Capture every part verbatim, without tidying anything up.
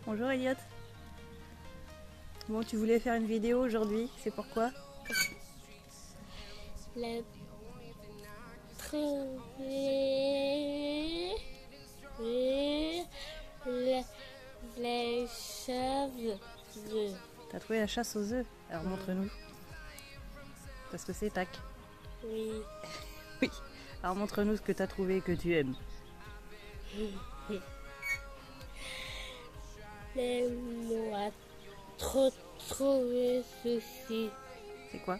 Bonjour Elliot. Bon, tu voulais faire une vidéo aujourd'hui, c'est pourquoi? Les les, les cheveux. T'as trouvé la chasse aux œufs? Alors oui. Montre-nous. Parce que c'est Pâques. Oui. Oui. Alors montre-nous ce que t'as trouvé et que tu aimes. Les moi trop trouvé ceci. C'est quoi?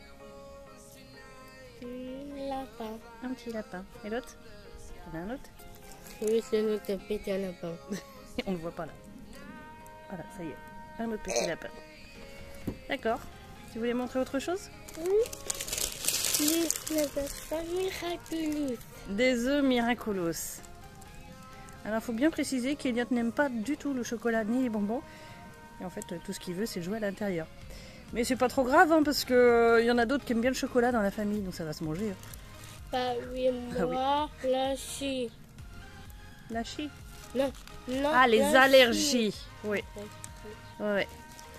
Un lapin. Un petit lapin. Et l'autre? Il y en a un autre? Oui, c'est l'autre petit lapin. On ne le voit pas là. Voilà, ça y est. Un autre petit lapin. D'accord. Tu voulais montrer autre chose? Oui. Les œufs miraculeux. Des œufs miraculos. Alors, il faut bien préciser qu'Elliot n'aime pas du tout le chocolat ni les bonbons. Et en fait, tout ce qu'il veut, c'est jouer à l'intérieur. Mais c'est pas trop grave, hein, parce qu'il euh, y en a d'autres qui aiment bien le chocolat dans la famille, donc ça va se manger. Hein. Bah oui, moi, ah oui. La chi. La chi? Non, non. Ah, les la allergies. Chi. Oui. Ouais, ouais.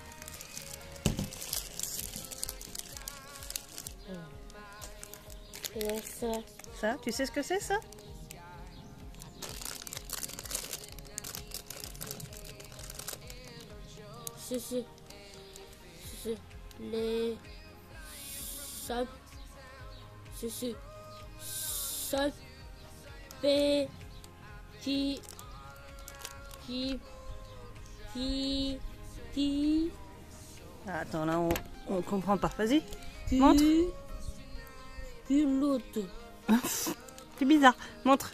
Et ça. Ça, tu sais ce que c'est, ça? C'est c'est c'est les ça c'est c'est ça fait qui qui qui qui Ah, attends, là, on, on comprend pas. Vas-y, montre. Culotte. C'est bizarre. Montre.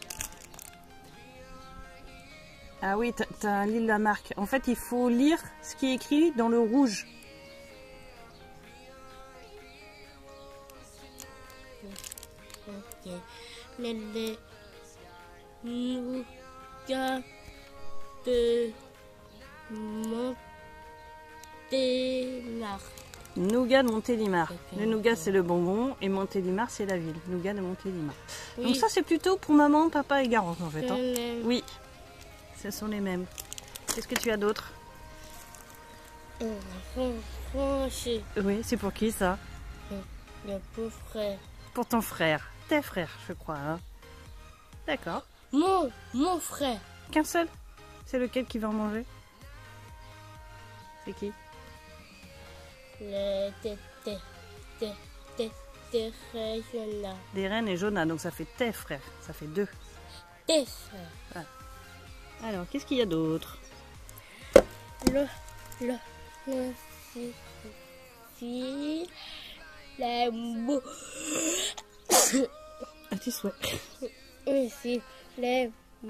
Ah oui, t'as lu la marque. En fait, il faut lire ce qui est écrit dans le rouge. Ok. Les les nougat de Montélimar. Nougat de Montélimar. Okay. Le nougat, c'est le bonbon et Montélimar, c'est la ville. Nougat de Montélimar. Oui. Donc ça, c'est plutôt pour maman, papa et Garance, en fait. Hein. Les... Oui, ce sont les mêmes. Qu'est-ce que tu as d'autre? Oui, c'est pour qui, ça? Le pauvre frère. Pour ton frère. Tes frères, je crois. Hein. D'accord. Mon, mon frère. Qu'un seul? C'est lequel qui va en manger? C'est qui? Le té, té, té, té, té, Jonah. Des reines et Jonah, donc ça fait tes frères. Ça fait deux. Tes frères. Voilà. Alors, qu'est-ce qu'il y a d'autre? Le, le, le, si, si, la mou. À tes souhaits. Ici, les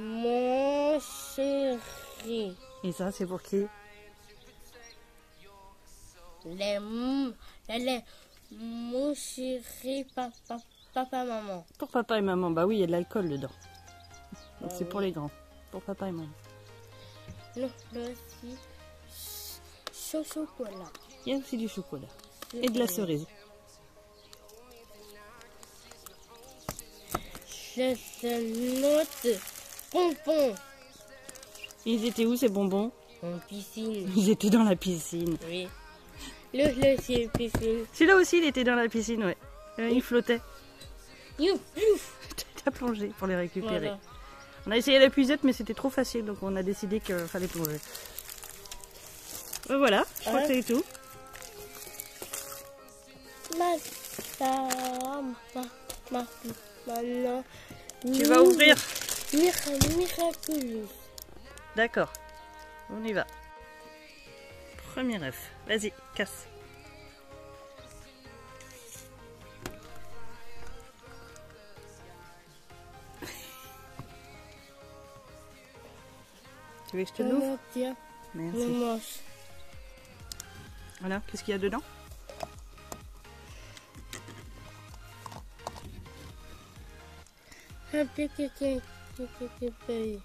moncheries. Et ça, c'est pour qui? Les, les, les moncheries, papa, papa, maman. Pour papa et maman. Bah oui, il y a de l'alcool dedans. Donc Ah c'est oui. pour les grands. Pour papa et maman. Non, là aussi, chaud chocolat. Il y a aussi du chocolat. Et de la cerise. Je note pompons. Ils étaient où ces bonbons? En piscine. Ils étaient dans la piscine. Oui. Le, le, c'est piscine. Celui-là aussi, il était dans la piscine, ouais. Euh, il flottait. Youf, youf. Tu as plongé pour les récupérer. Voilà. On a essayé la puisette, mais c'était trop facile, donc on a décidé qu'il fallait plonger. Ben voilà, je crois Ouais. que c'est tout. Ma, ta, ma, ma, maintenant. Tu vas ouvrir? Mirac- Miraculous. D'accord. On y va. Premier œuf. Vas-y, casse. Tu veux que je te l'ouvre? Tiens, le Merci. mange. Voilà, qu'est-ce qu'il y a dedans? Un petit, petit, petit pays.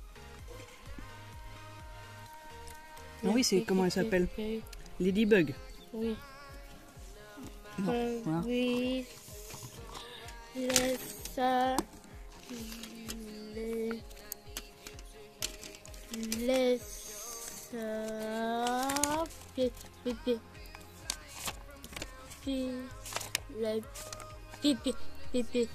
Ah oui, c'est comment elle s'appelle? Ladybug. Oui. Non, Euh, voilà. Oui. Les ça. Les. Les ça. pipi. Pipi. La pipi. Pipi.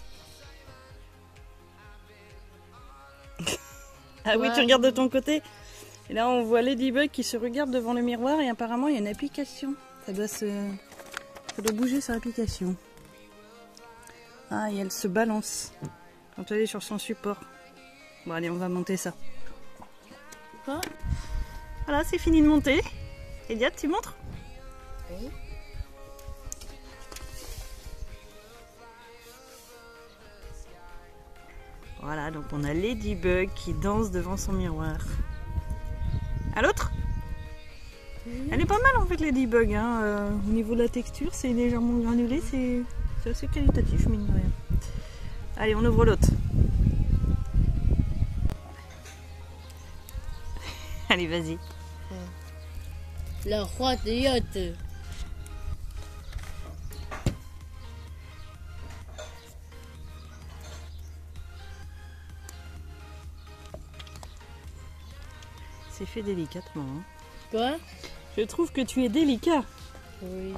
Ah oui, Ouais. tu regardes de ton côté. Et là, on voit Ladybug qui se regarde devant le miroir et apparemment, il y a une application. Ça doit se... Ça doit bouger sur l'application. Ah, et elle se balance quand elle est sur son support. Bon, allez, on va monter ça. Quoi? Voilà, c'est fini de monter. Eliade, tu montres? Oui. Voilà, donc on a Ladybug qui danse devant son miroir. À l'autre? Elle est pas mal en fait, Ladybug. Hein. Euh, au niveau de la texture, c'est légèrement granulé, c'est assez qualitatif, mine de rien. Allez, on ouvre l'autre. Allez, vas-y. Le roi de yacht. C'est fait délicatement. Hein. Quoi? Je trouve que tu es délicat. Oui.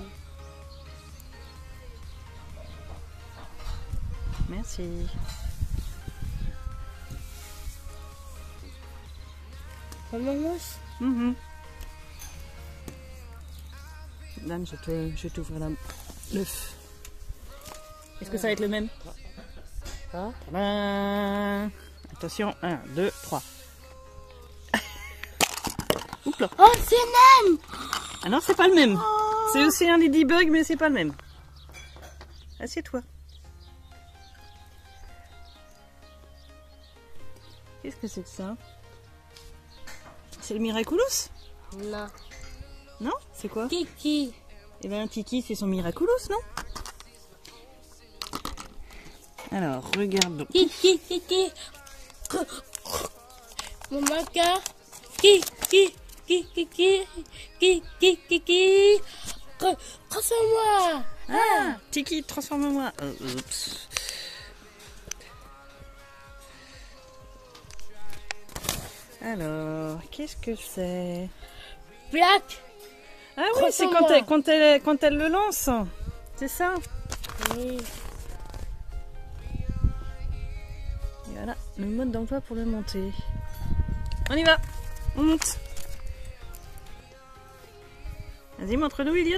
Merci. Maman, Mmh. Dan, je te, je t'ouvre la l'œuf. Est-ce que ça va être le même? quoi? Tadam. Attention, un, deux, trois. Oups là. Oh, c'est naine! Ah non, c'est pas le même. C'est aussi un Ladybug, mais c'est pas le même. Assieds-toi. Qu'est-ce que c'est que ça? C'est le Miraculous? Non. Non? C'est quoi? Kiki. Eh bien, Tiki, c'est son Miraculous, non? Alors, regarde donc. Kiki, kiki. Maman, car. Kiki, kiki, kiki, kiki, kiki. Transforme-moi. Ah, Tiki, transforme-moi. Euh, oups. Alors, qu'est-ce que c'est? Plaque. Ah oui, c'est quand Transforme-moi. elle, quand, elle, quand elle le lance. C'est ça. Oui. Et voilà, le mode d'emploi pour le monter. On y va. On monte. Vas-y, montre-nous, Elliot.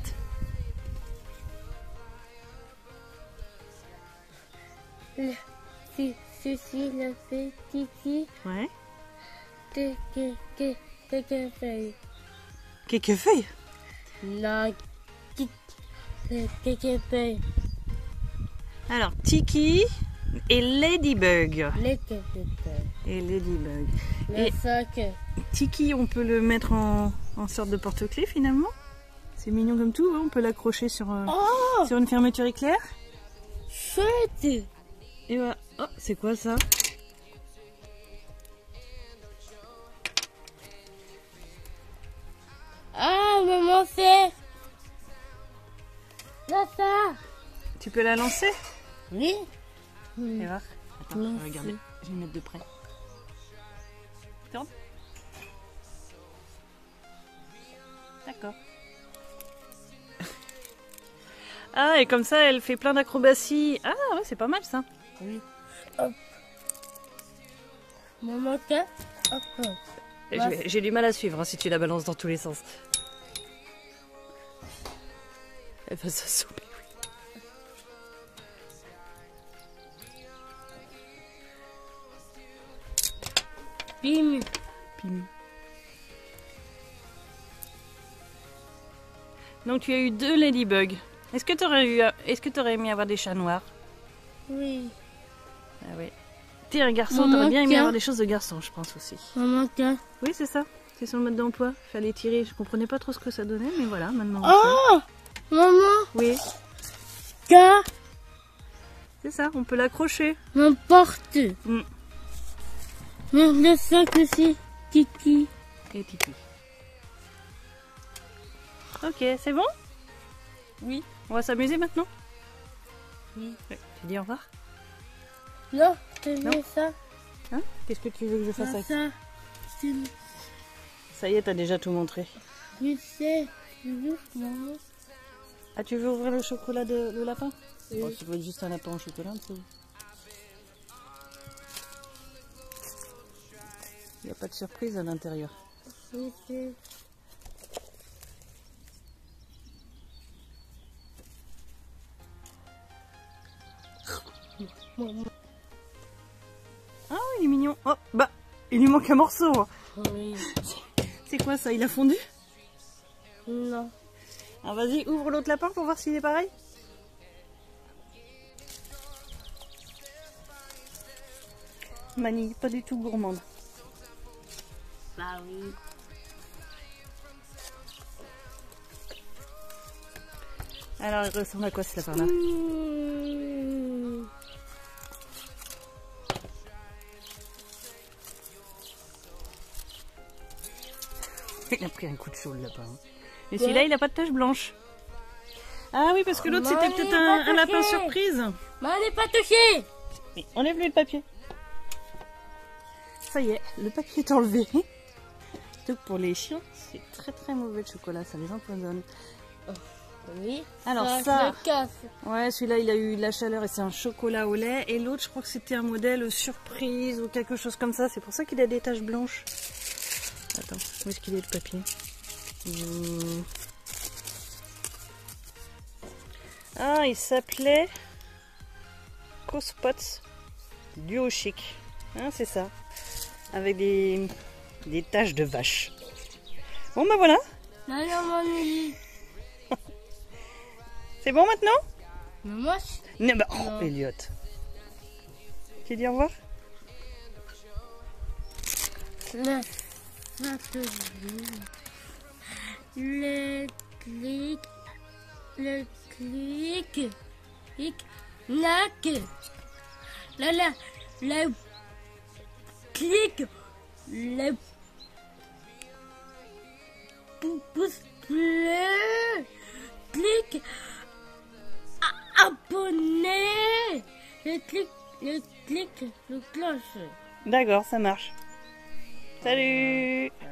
Le, si, si, si, le fait kiki. Ouais. Que, que, que, que, que, fait. Quelques feuilles. La, qui, que, que, que, fait. Alors, Tiki et Ladybug. Le, que, que, fait. Et Ladybug. Le Et- sac. Tiki, on peut le mettre en, en sorte de porte-clés finalement. C'est mignon comme tout, hein. On peut l'accrocher sur, euh, Oh, sur une fermeture éclair. chouette. Et voilà. Oh, c'est quoi ça? Ah, maman, c'est. Là, ça. Tu peux la lancer? Oui. Et voir. Attends, je Merci. vais regarder. Je vais me mettre de près. Tourne. D'accord. Ah, et comme ça, elle fait plein d'acrobaties. Ah, ouais, c'est pas mal ça. Oui. Hop. Maman, que. Hop, hop. J'ai j'ai du mal à suivre hein, si tu la balances dans tous les sens. Elle va s'assommer, oui. Bim. Pim. Donc tu as eu deux Ladybug. Est-ce que tu aurais eu, est-ce que tu aurais aimé avoir des chats noirs? Oui. Ah oui. T'es un garçon, Maman, t'aurais bien aimé tiens. avoir des choses de garçon, je pense aussi. Maman, que. Oui, c'est ça. C'est son mode d'emploi. Fallait tirer. Je comprenais pas trop ce que ça donnait, mais voilà, maintenant. on sait. Oh, maman, Oui, que. c'est ça. On peut l'accrocher. N'importe. Mm. Mais le sac aussi. Kiki. Et Tiki. Ok, c'est bon? Oui. On va s'amuser maintenant? Oui. Ouais. Tu dis au revoir? Non, je Non. mets ça. Hein? Qu'est-ce que tu veux que je fasse Là, avec? ça. C'est. Ça y est, t'as déjà tout montré. Je sais. Doucement. Ah, tu veux ouvrir le chocolat de le lapin? Oui. Oh, ça doit être juste un lapin au chocolat, ça. Il n'y a pas de surprise à l'intérieur. Oui, c'est- Ah, il est mignon. Oh, bah, il lui manque un morceau. Hein. Oui. C'est quoi ça? Il a fondu? Non. Ah, vas-y, ouvre l'autre lapin pour voir s'il est pareil. Mani, pas du tout gourmande. Bah oui. Alors, il ressemble à quoi ce lapin-là? Mmh. Il a pris un coup de chaud le lapin. Et celui-là, il n'a pas de tache blanche. Ah oui, parce que l'autre, c'était Mani, peut-être pas un, un touché. lapin surprise. Mais elle n'est pas touchée. Mais enlève-lui le papier. Ça y est, le papier est enlevé. Donc pour les chiens, c'est très très mauvais le chocolat, ça les empoisonne. Oui. Alors ça, ça- je le casse. Ouais, celui-là, il a eu de la chaleur et c'est un chocolat au lait. Et l'autre, je crois que c'était un modèle surprise ou quelque chose comme ça. C'est pour ça qu'il a des taches blanches. Attends, où est-ce qu'il est le papier? Hmm. Ah, il s'appelait Cospots Duo Chic. Hein, c'est ça. Avec des, des taches de vache. Bon, bah voilà. Non, non, Mani. C'est bon maintenant? Mais moi, je- Non, bah, oh, Non. Elliot. Tu dis au revoir? le, le clic, le clic, clic, nac, la la, le clic, le pou- pouce bleu, clic, a- abonné, le clic, le clic, le cloche. D'accord, ça marche. Salut!